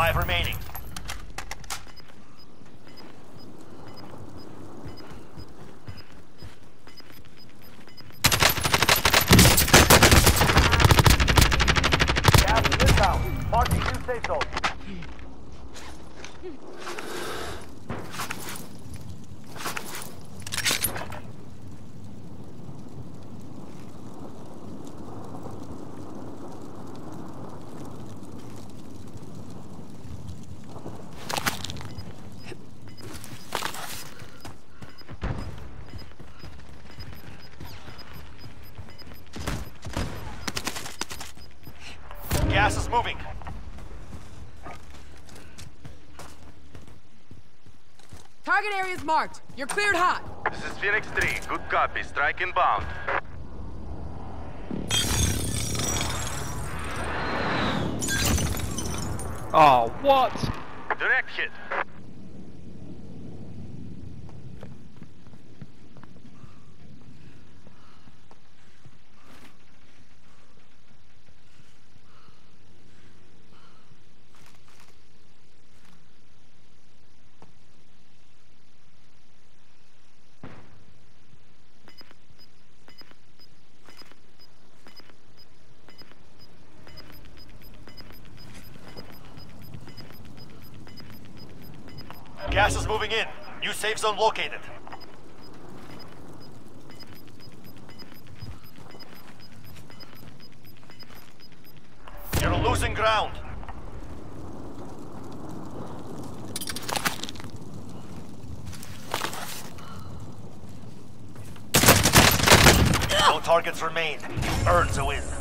5 remaining. Gas is inbound. Marking new safe zone. Gas is moving. Target area is marked. You're cleared hot. This is Phoenix 3. Good copy. Strike inbound. Oh, what? Direct hit. Gas is moving in. New safe zone located. You're losing ground. No targets remain. Earns a win.